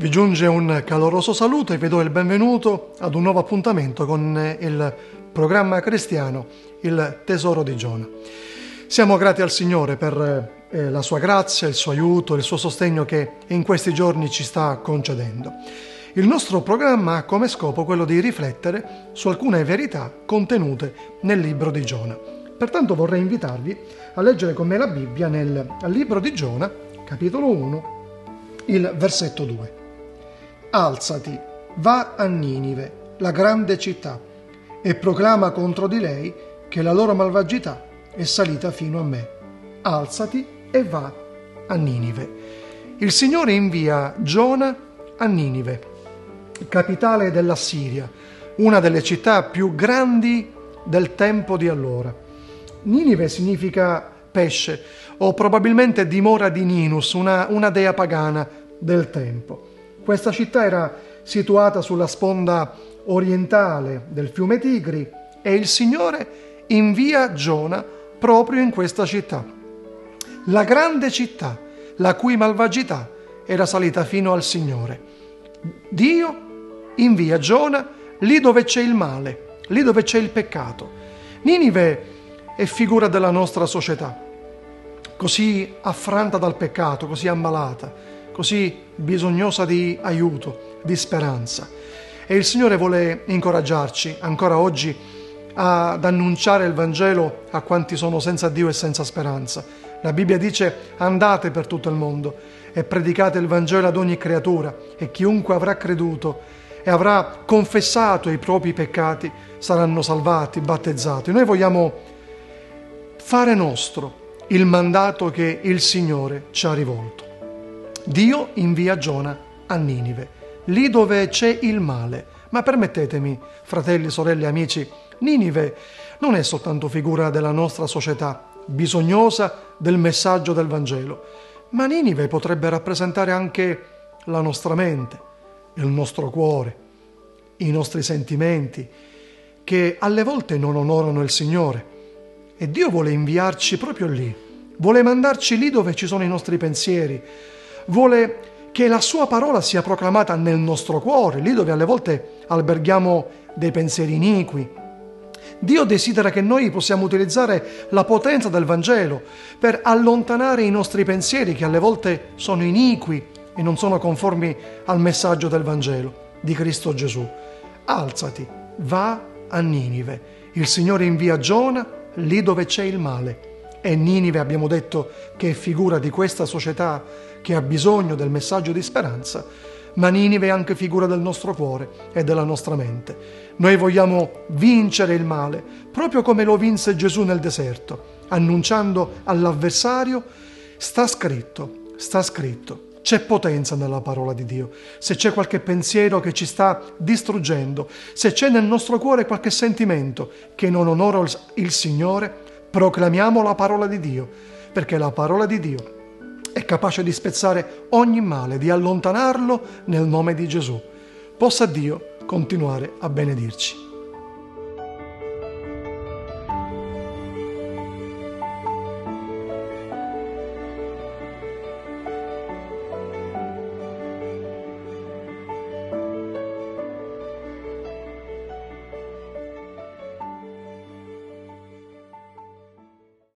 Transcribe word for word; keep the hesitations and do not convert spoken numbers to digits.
giunge un caloroso saluto e vi do il benvenuto ad un nuovo appuntamento con il programma cristiano Il Tesoro di Giona. Siamo grati al Signore per eh, la sua grazia, il suo aiuto, il suo sostegno che in questi giorni ci sta concedendo. Il nostro programma ha come scopo quello di riflettere su alcune verità contenute nel libro di Giona. Pertanto vorrei invitarvi a leggere con me la Bibbia nel libro di Giona, capitolo uno, il versetto due. Alzati, va a Ninive, la grande città, e proclama contro di lei che la loro malvagità è salita fino a me. Alzati e va a Ninive. Il Signore invia Giona a Ninive, capitale dell'Assiria, una delle città più grandi del tempo di allora. Ninive significa pesce, o probabilmente dimora di Ninus, una, una dea pagana del tempo. Questa città era situata sulla sponda orientale del fiume Tigri e il Signore invia Giona proprio in questa città. La grande città, la cui malvagità era salita fino al Signore. Dio invia Giona lì dove c'è il male, lì dove c'è il peccato. Ninive è figura della nostra società, così affranta dal peccato, così ammalata, così bisognosa di aiuto, di speranza. E il Signore vuole incoraggiarci ancora oggi ad annunciare il Vangelo a quanti sono senza Dio e senza speranza. La Bibbia dice: andate per tutto il mondo e predicate il Vangelo ad ogni creatura, e chiunque avrà creduto e avrà confessato i propri peccati saranno salvati, battezzati. Noi vogliamo fare nostro il mandato che il Signore ci ha rivolto. Dio invia Giona a Ninive, lì dove c'è il male. Ma permettetemi, fratelli, sorelle, amici, Ninive non è soltanto figura della nostra società, bisognosa del messaggio del Vangelo, ma Ninive potrebbe rappresentare anche la nostra mente, il nostro cuore, i nostri sentimenti, che alle volte non onorano il Signore. E Dio vuole inviarci proprio lì, vuole mandarci lì dove ci sono i nostri pensieri, vuole che la sua parola sia proclamata nel nostro cuore, lì dove alle volte alberghiamo dei pensieri iniqui. Dio desidera che noi possiamo utilizzare la potenza del Vangelo per allontanare i nostri pensieri che alle volte sono iniqui e non sono conformi al messaggio del Vangelo di Cristo Gesù. Alzati, va a Ninive. Il Signore invia Giona lì dove c'è il male. E Ninive, abbiamo detto, che è figura di questa società che ha bisogno del messaggio di speranza, ma Ninive è anche figura del nostro cuore e della nostra mente. Noi vogliamo vincere il male, proprio come lo vinse Gesù nel deserto, annunciando all'avversario: sta scritto, sta scritto. C'è potenza nella parola di Dio. Se c'è qualche pensiero che ci sta distruggendo, se c'è nel nostro cuore qualche sentimento che non onora il Signore, proclamiamo la parola di Dio, perché la parola di Dio è capace di spezzare ogni male, di allontanarlo nel nome di Gesù. Possa Dio continuare a benedirci.